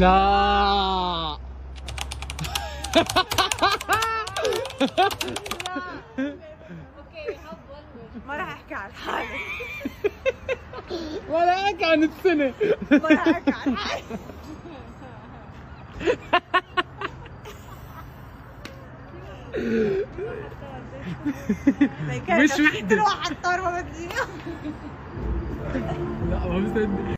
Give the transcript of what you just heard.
لا اوكي ما راح احكي عن حالي ولا احكي عن السنة ما راح احكي عن حالي مش وحدة تروح على الطار ما بدي لا ما مصدق